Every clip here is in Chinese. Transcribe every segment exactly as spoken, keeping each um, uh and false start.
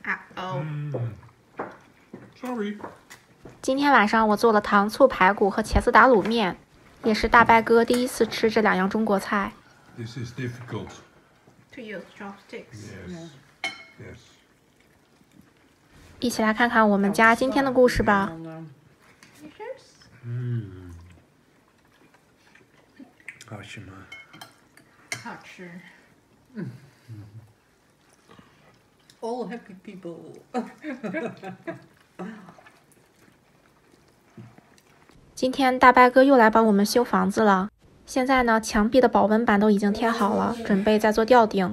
啊哦。 Sorry。 今天晚上我做了糖醋排骨和茄子打卤面，也是大白哥第一次吃这两样中国菜。 This is difficult. To use chopsticks. Yes. Yes. 一起来看看我们家今天的故事吧。 嗯，好吃吗？ 好吃。 嗯。All happy people. 今天大白哥又来帮我们修房子了。现在呢，墙壁的保温板都已经贴好了，准备再做吊顶。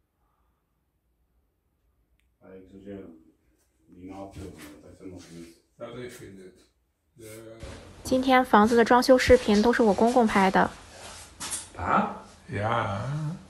今天房子的装修视频都是我公公拍的。 啊？呀。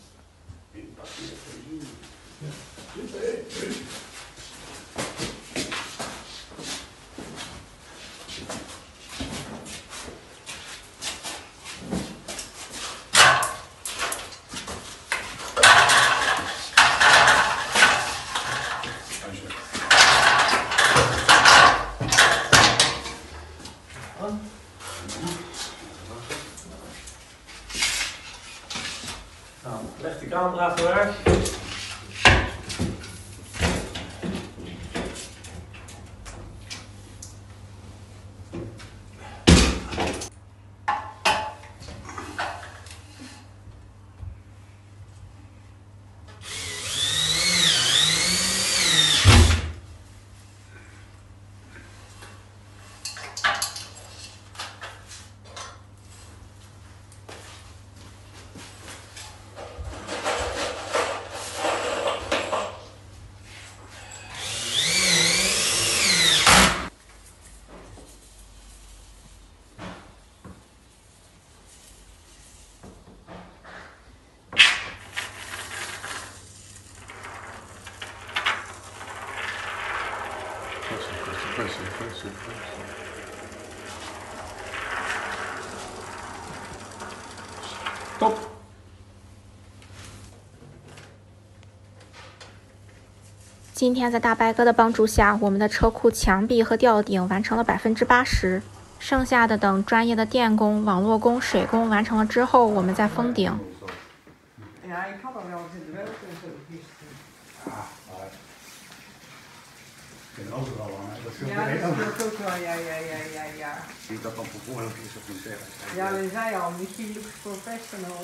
Nou, leg de camera voor weg. Stop。 今天在大白哥的帮助下，我们的车库墙壁和吊顶完成了百分之八十，剩下的等专业的电工、网络工、水工完成了之后，我们再封顶。 Ja, ik had al wel eens in de wereld en zo gisteren. Ja, maar ik ben overal aan. Dat Ja, dat scheelt ook wel, ja, ja, ja, ja, ja. Zie je dat dan vervolgens is of niet zeggen? Ja, we zei al, misschien looks professional.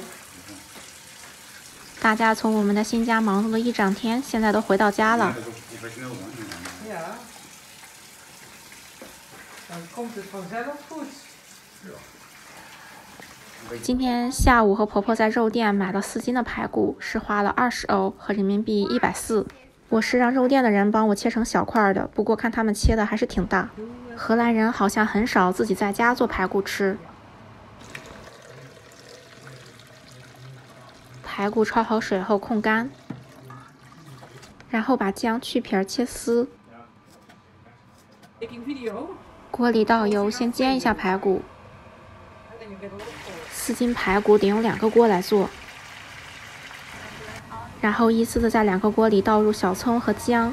大家从我们的新家忙碌了一整天，现在都回到家了。 Ja. Dan komt het vanzelf goed. 今天下午和婆婆在肉店买了四斤的排骨，是花了二十欧，合人民币一百四。我是让肉店的人帮我切成小块的，不过看他们切的还是挺大。荷兰人好像很少自己在家做排骨吃。排骨焯好水后控干，然后把姜去皮切丝。锅里倒油，先煎一下排骨。四斤排骨得用两个锅来做，然后依次的在两个锅里倒入小葱和姜，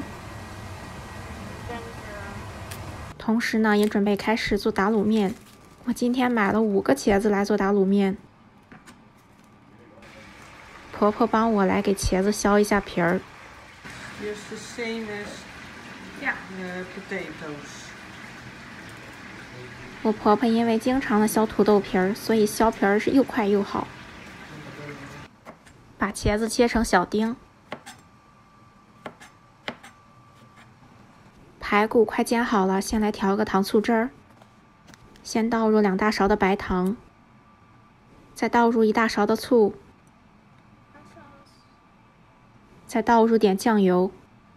同时呢也准备开始做打卤面。我今天买了五个茄子来做打卤面。婆婆帮我来给茄子削一下皮儿。 Just the same as yeah, the potatoes. 我婆婆因为经常的削土豆皮儿，所以削皮儿是又快又好。把茄子切成小丁。排骨快煎好了，先来调个糖醋汁儿。先倒入两大勺的白糖，再倒入一大勺的醋，再倒入点酱油，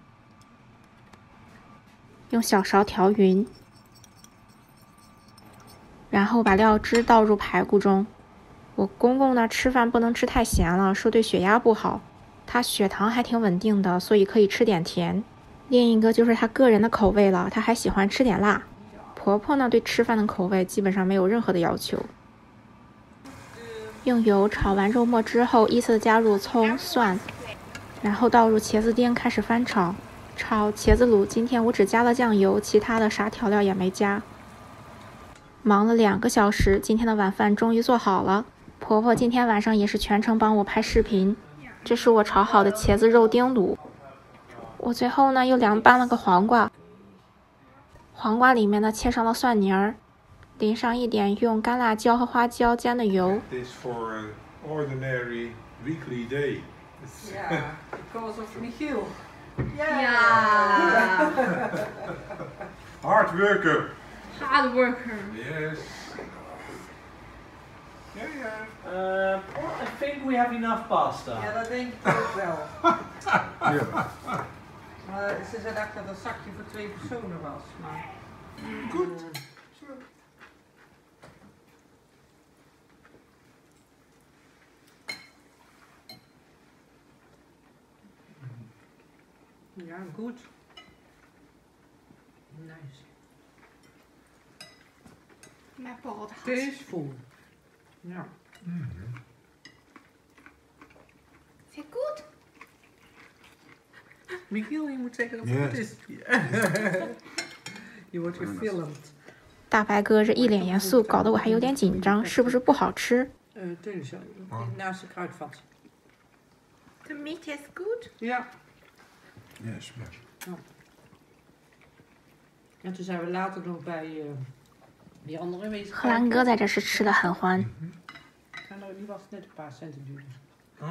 用小勺调匀。然后把料汁倒入排骨中。我公公呢吃饭不能吃太咸了，说对血压不好。他血糖还挺稳定的，所以可以吃点甜。另一个就是他个人的口味了，他还喜欢吃点辣。婆婆呢对吃饭的口味基本上没有任何的要求。用油炒完肉末之后，依次加入葱、蒜，然后倒入茄子丁开始翻炒。 炒茄子卤，今天我只加了酱油，其他的啥调料也没加。忙了两个小时，今天的晚饭终于做好了。婆婆今天晚上也是全程帮我拍视频。这是我炒好的茄子肉丁卤。我最后呢又凉拌了个黄瓜，黄瓜里面呢切上了蒜泥儿，淋上一点用干辣椒和花椒煎的油。 This for an ordinary weekly day. Ja, because of Michiel. Ja. Hard worker. Hard worker. Yes. Yeah, yeah. Uh, I think we have enough pasta. Ja, dat denk ik ook wel. Ja. Maar ze zei dat dat een zakje voor twee personen was. Maar... Goed. Ja, goed. Nice. Mijn pot. Tasteful. Ja. Mm-hmm. Is het goed? Michiel, je moet zeggen dat Yes. het goed is. Je wordt gefilmd. 大白哥这一脸严肃，搞得我还有点紧张，是不是不好吃？ Uh, Teun, naast de kruidvat. The meat is good. Ja. Yes, yes. En toen zijn we later nog bij uh, die andere wezen. 荷兰哥在这是吃的很欢。 En nou, die was net een paar centen duurder. Huh?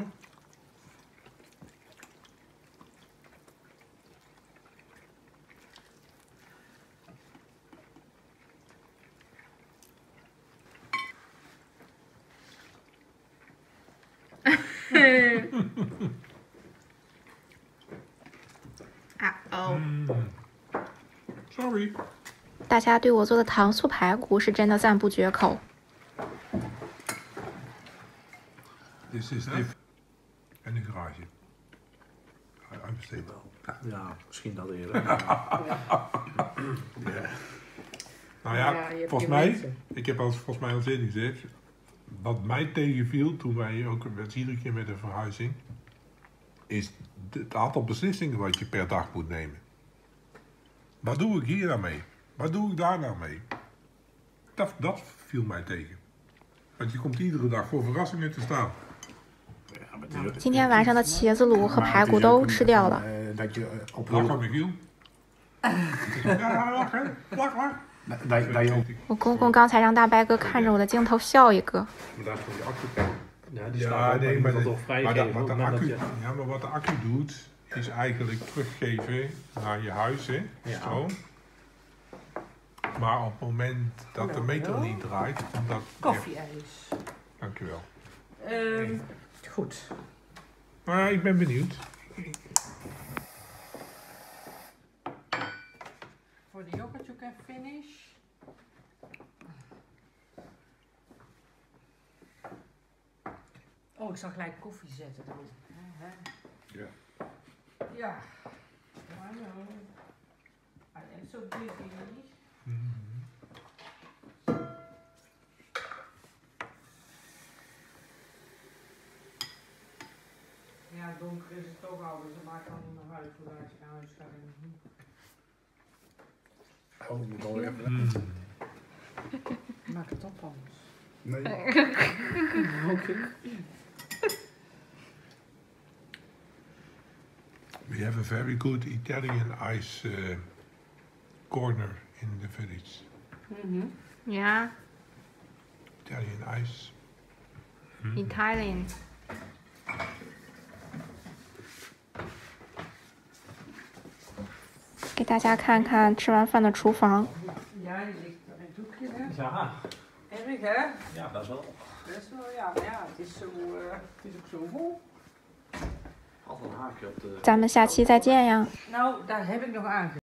Ah oh. Mm. Sorry. 大家对我做的糖醋排骨是真的赞不绝口。 This is different. En de garage. I besteed wel. Ja, misschien dat eerder. Nou ja, Ja, je hebt volgens je mij, mensen. ik heb al volgens mij al eerder gezegd, wat mij tegenviel toen wij ook met iedere keer met een verhuizing, is het aantal beslissingen wat je per dag moet nemen. Wat doe ik hier nou mee? Wat doe ik daar nou mee? Dat, dat viel mij tegen. Want je komt iedere dag voor verrassingen te staan. 今天晚上的茄子卤和排骨都吃掉了。 Dat je op Lachen, Michiel. Ja, lachen. Lach, lach. dat, dat je op 我公公刚才让大白哥看着我的镜头笑一个。 Maar daar is voor die accu. Ja, die Ja, staat ook, nee, maar maar, die de- moet al maar dat- vrijgeven. wat de nadat accu, je- ja, maar wat de accu doet, is eigenlijk teruggeven naar je huis, hè? Ja. Stroom. Maar op het moment dat de meter niet draait, omdat... Koffieijs. Ja, dankjewel. Um, goed. Maar ik ben benieuwd. For the yogurt you can finish. Oh, ik zal gelijk koffie zetten dan. Ja. Ja. I know. I am so busy. Ja, donker is het toch al, dus dat maakt dan niet meer uit hoe laat je naar huis gaat. Oh, ik moet alweer even. Mm. Maak het op anders. Nee. Oké. We have a very good Italian ice uh, corner in the village. Mhm. Ja, Italian ice. Italian。 给大家看看吃完饭的厨房。 Ja, die ligt er een doekje, hè? Ja, Erg, hè? ja, best wel. Best wel, ja. Maar ja, het is, zo, uh, het is ook zo vol. Altijd een haakje op de... 咱们下期再见呀。 Nou, daar heb ik nog aange.